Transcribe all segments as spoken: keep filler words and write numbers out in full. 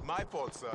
My fault, sir.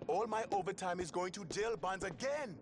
All my overtime is going to jail bonds again.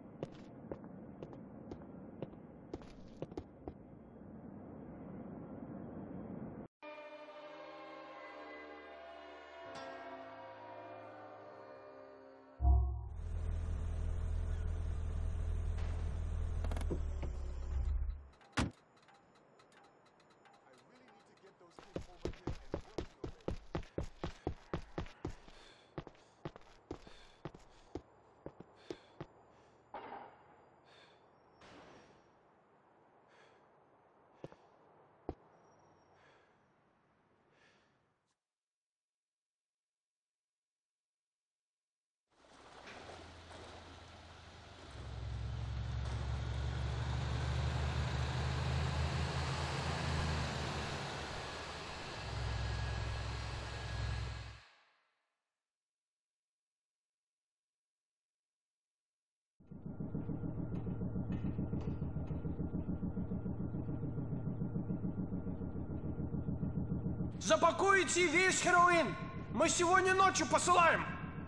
Запакуйте весь хероин! Мы сегодня ночью посылаем!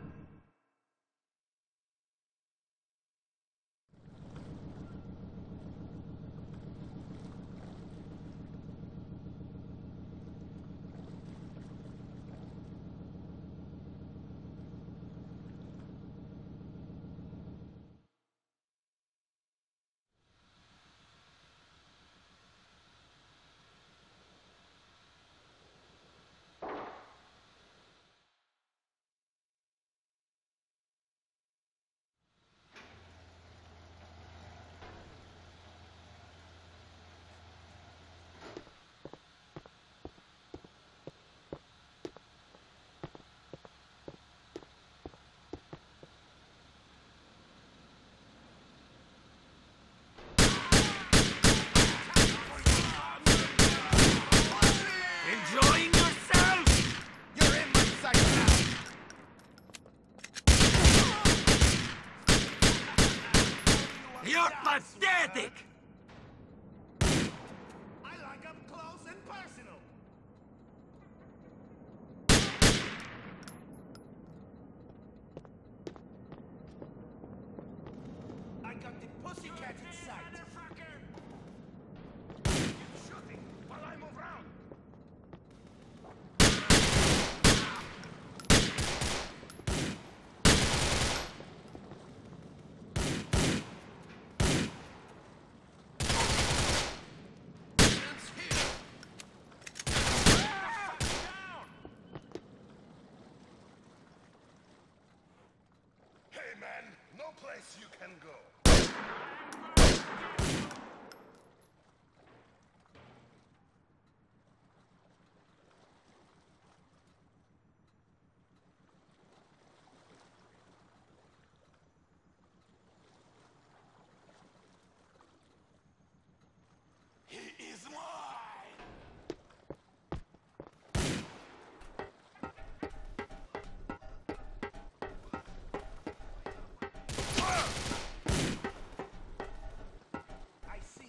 Enjoying yourself? You're in my sight now. You're pathetic. I like up close and personal. I got the pussycat in sight. Keep shooting while I move around. Hey man, no place you can go. He is mine! I see.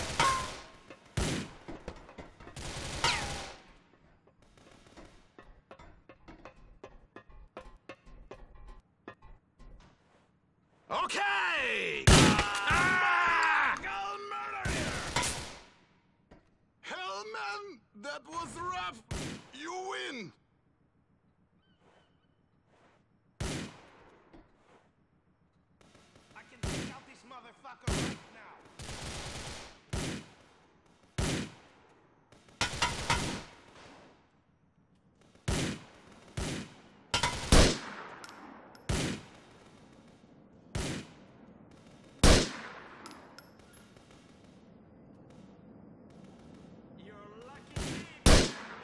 Okay! Ah! I'll murder you! Hell, man, that was rough. You win. I can take out this motherfucker right now. You're lucky.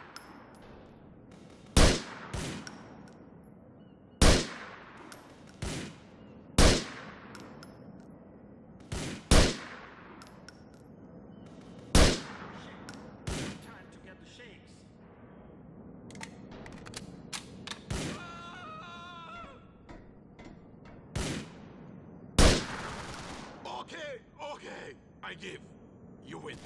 Time to get the shakes. Okay, okay, I give. You win.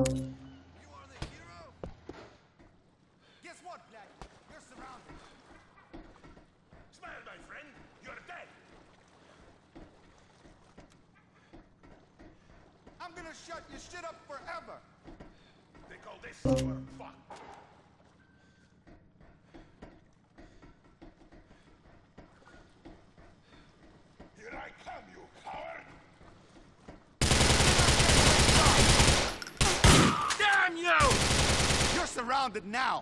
You are the hero? Guess what, Black? You're surrounded. Smile, my friend. You're dead. I'm gonna shut your shit up forever. They call this your fuck. Here I come, you coward! Damn you! You're surrounded now.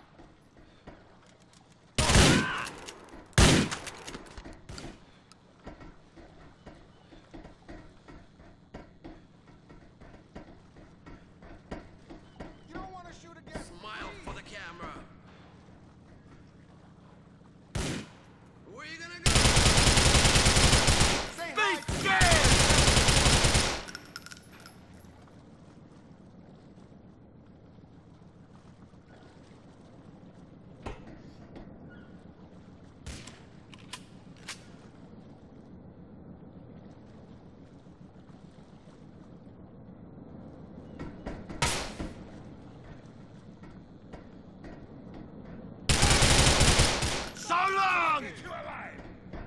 You don't want to shoot again. Smile for the camera. Where you gonna go? Say Be hi. scared! So long! Get you alive!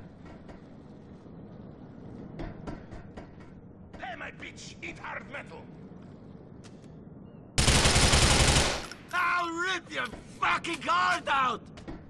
Hey, my bitch! Eat hard metal! I'll rip your fucking heart out!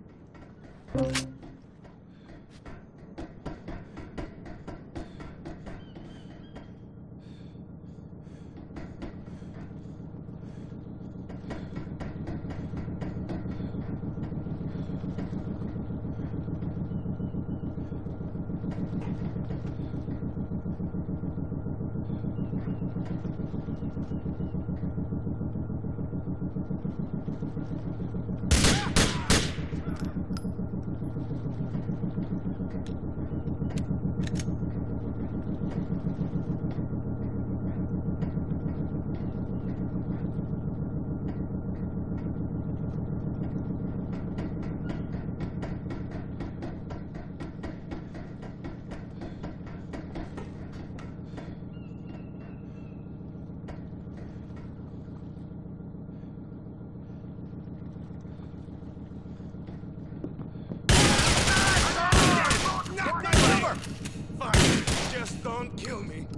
Fine, just don't kill me.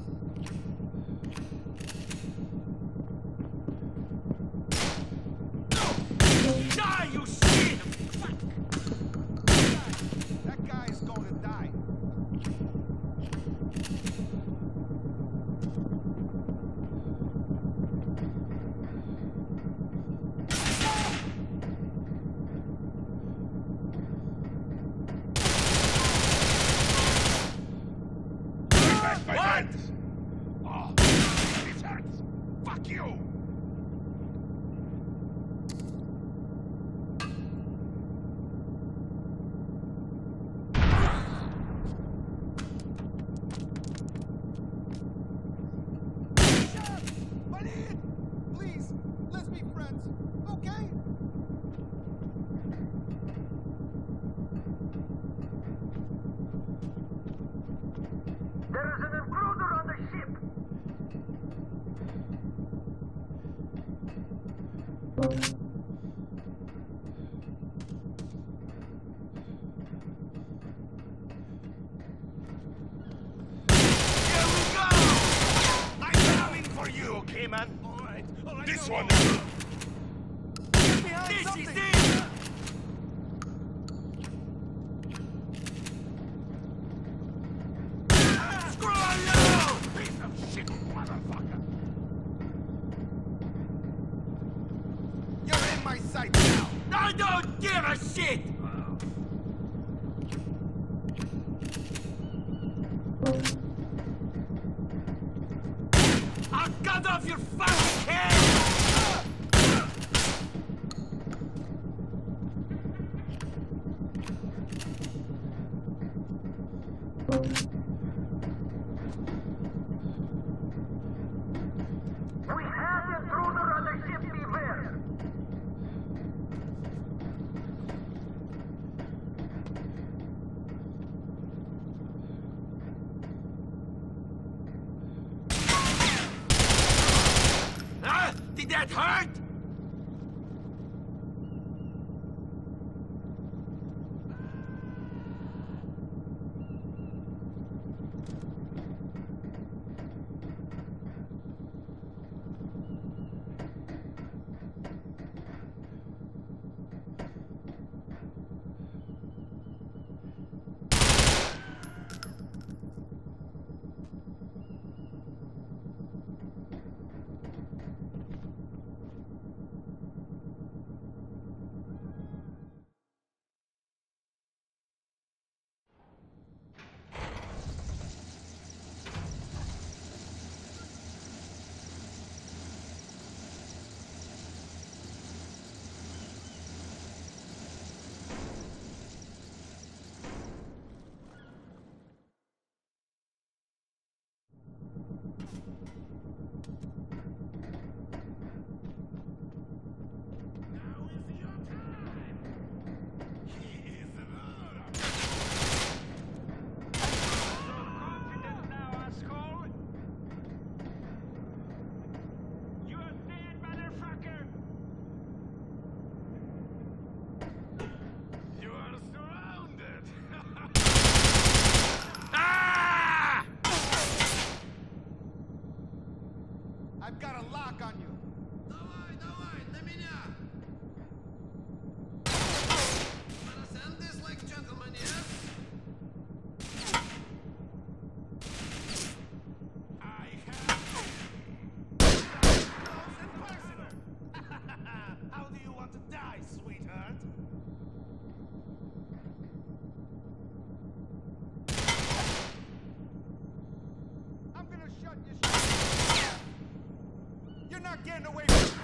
Die, you shit! That guy is going to die. Back, my friends! Oh, this hurts! Fuck you! Walid! Please, let's be friends, okay? There is an intruder on the ship! Here we go! I'm coming for you, okay, man? Alright, alright. This no, one! no. Get behind This something. is it! Screw you! Piece of shit, motherfucker! You're in my sight now. I don't give a shit! I'll cut off your fucking head! We have intruder on the ship, beware! get hurt? I've got a lock on you. Давай, давай, на меня. Understand this like gentlemen, yes? I have close and personal. How do you want to die, sweetheart? I'm gonna shut your shit. You're not getting away from me.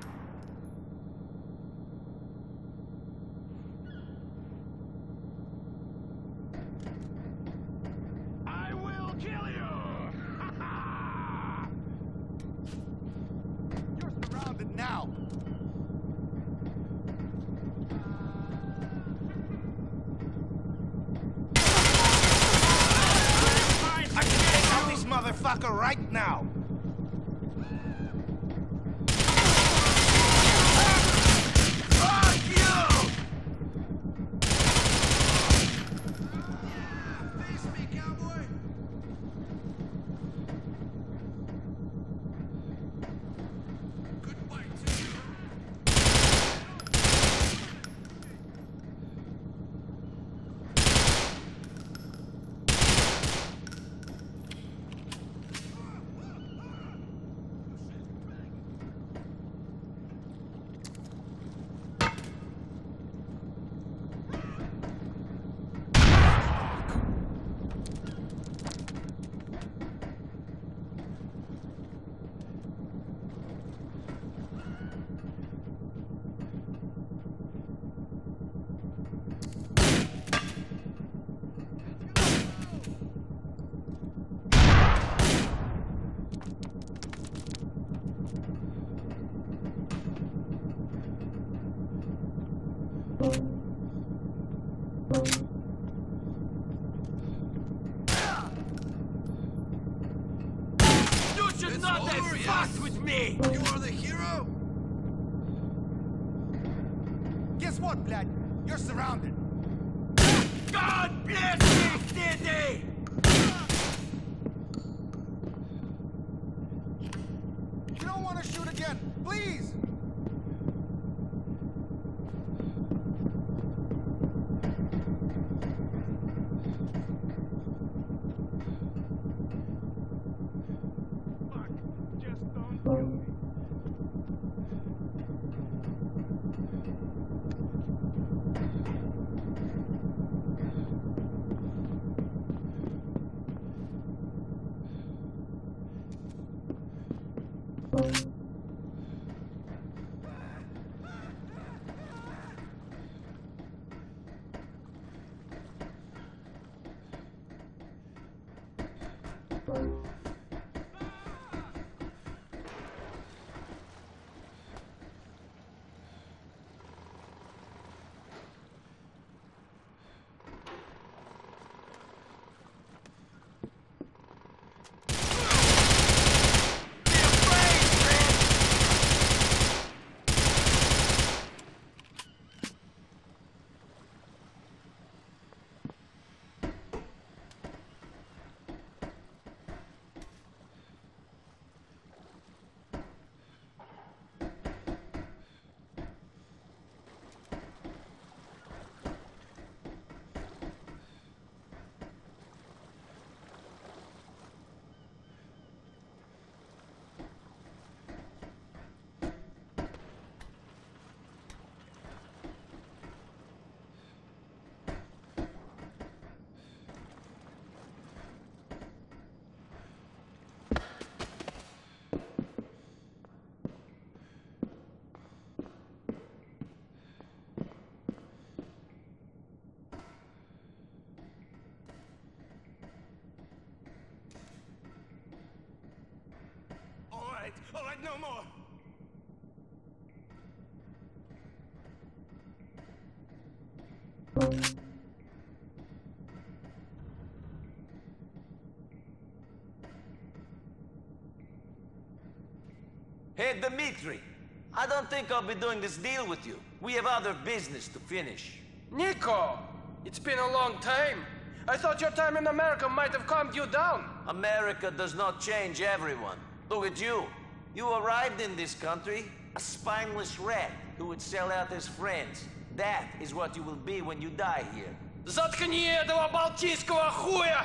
I will kill you! You're surrounded now. I'm getting out this motherfucker right now. You should not have fucked with me! You are the hero? Guess what, Vlad? You're surrounded. God bless me, City! You don't want to shoot again, please! All right, no more. Hey, Dmitri. I don't think I'll be doing this deal with you. We have other business to finish. Nico! It's been a long time. I thought your time in America might have calmed you down. America does not change everyone. Look at you. You arrived in this country, a spineless rat who would sell out his friends. That is what you will be when you die here. Заткни этого балтийского хуя!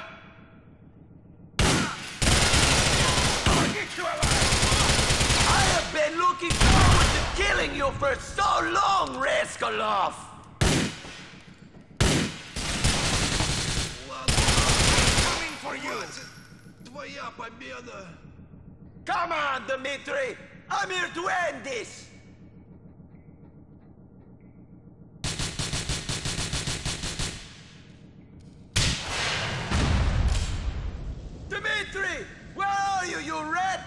I have been looking forward to killing you for so long, Raskolov! Coming for you! Твоя победа! Come on, Dmitri! I'm here to end this! Dmitri! Where are you, you rat?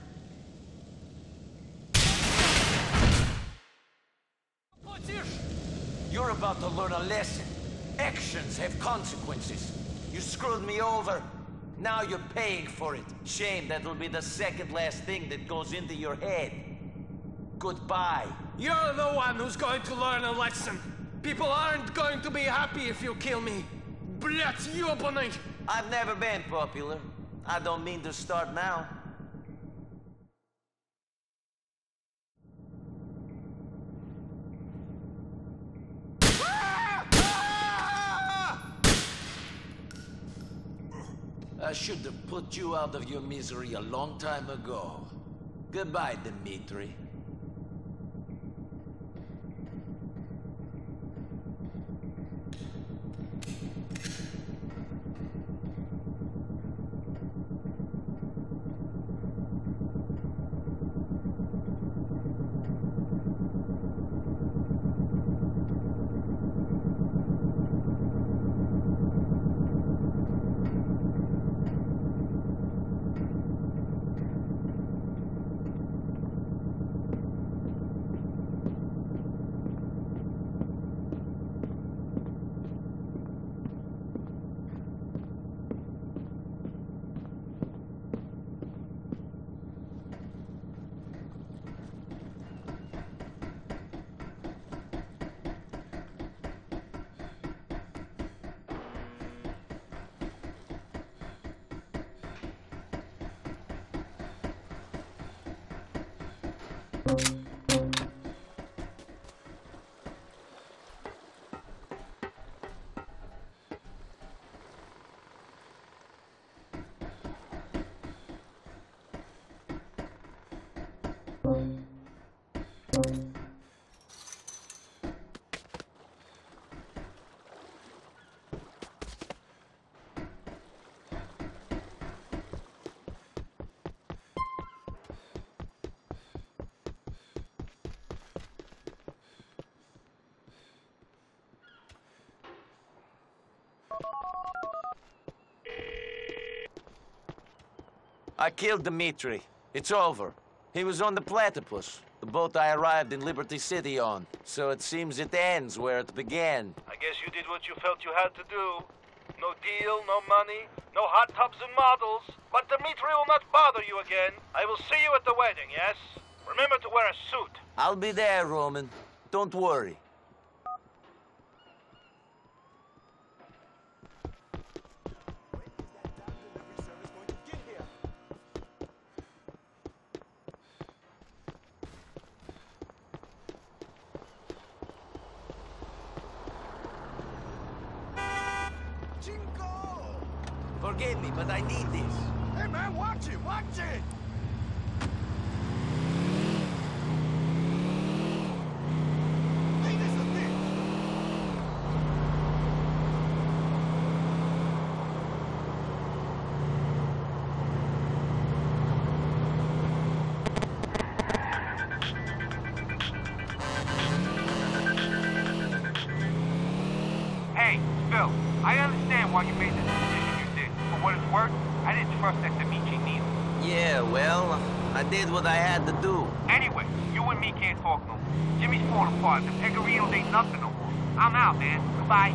You're about to learn a lesson. Actions have consequences. You screwed me over. Now you're paying for it. Shame that'll be the second last thing that goes into your head. Goodbye. You're the one who's going to learn a lesson. People aren't going to be happy if you kill me. Блять, ёбаный! I've never been popular. I don't mean to start now. I should have put you out of your misery a long time ago. Goodbye, Dmitri. I killed Dmitri. It's over. He was on the Platypus, the boat I arrived in Liberty City on. So it seems it ends where it began. I guess you did what you felt you had to do. No deal, no money, no hot tubs and models. But Dmitri will not bother you again. I will see you at the wedding, yes? Remember to wear a suit. I'll be there, Roman. Don't worry. Forgive me, but I need this. Hey man, watch it, watch it! Hey, this is it! Hey, Phil, I understand why you made this decision you did. For what it's worth, I didn't trust that Dmitri neither. Yeah, well, I did what I had to do. Anyway, you and me can't talk no more. Jimmy's falling apart. The Pegarinos ain't nothing no more. I'm out, man. Goodbye.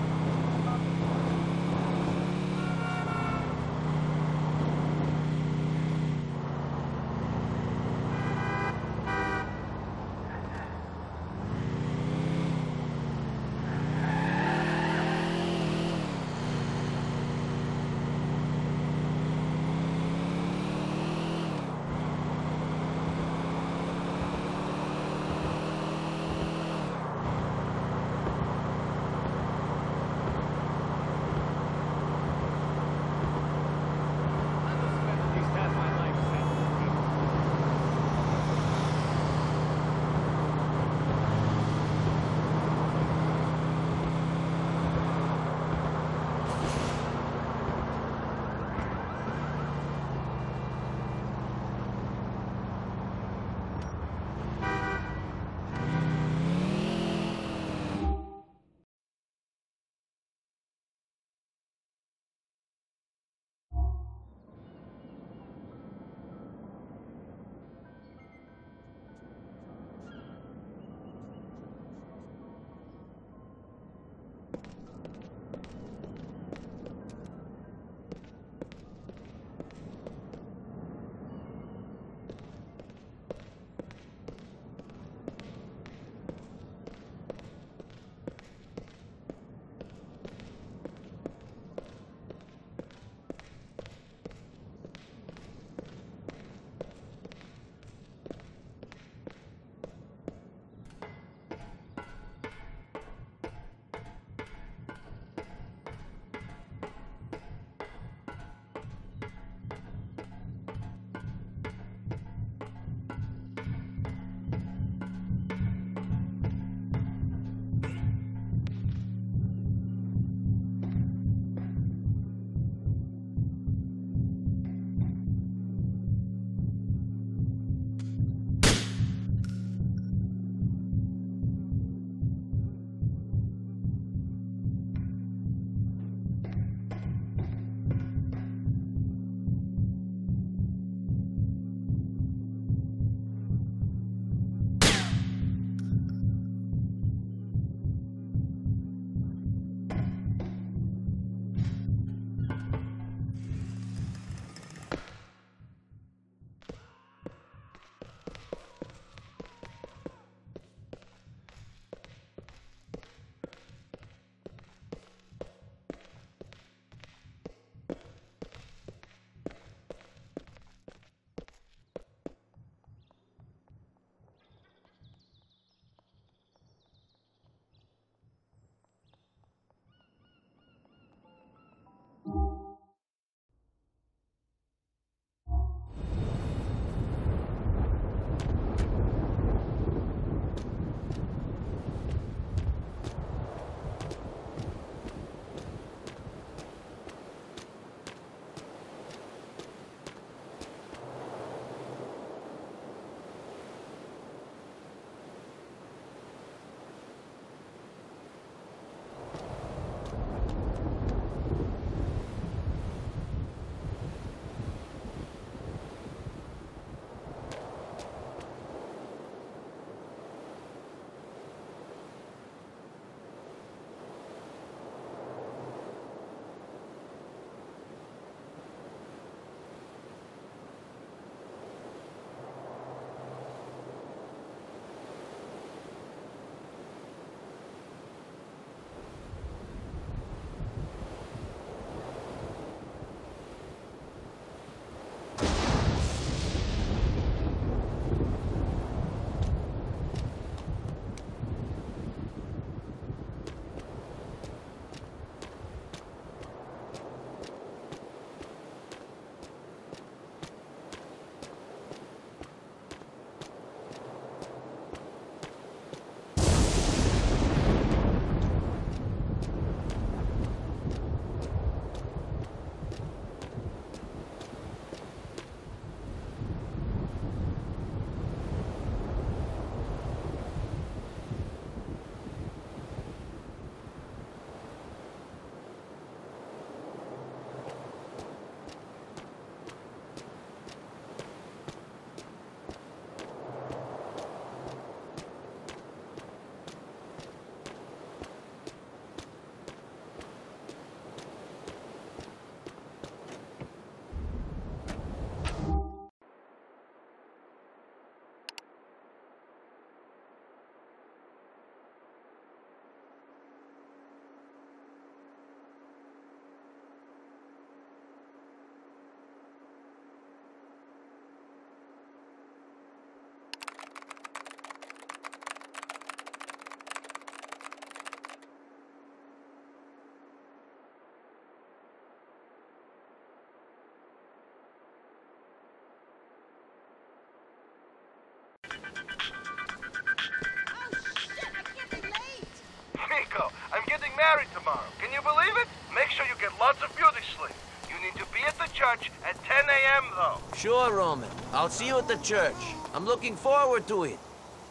tomorrow. Can you believe it? Make sure you get lots of beauty sleep. You need to be at the church at ten A M though. Sure, Roman. I'll see you at the church. I'm looking forward to it.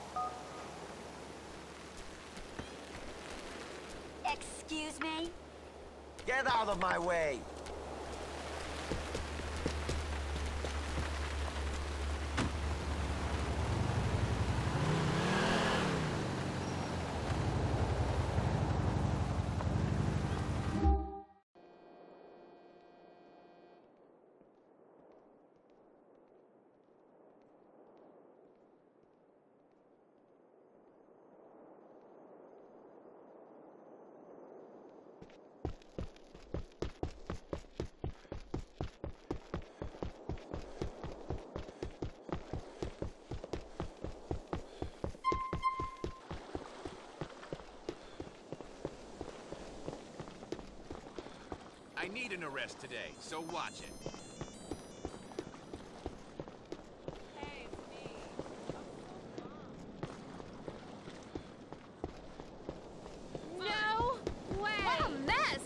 Excuse me? Get out of my way. I need an arrest today, so watch it. Hey, it's me. No way! What a mess!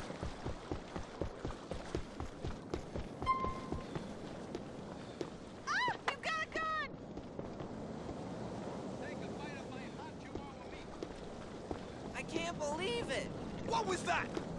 Ah! You've got a gun! Take a bite of my hot chihuahua meat. I can't believe it. What was that?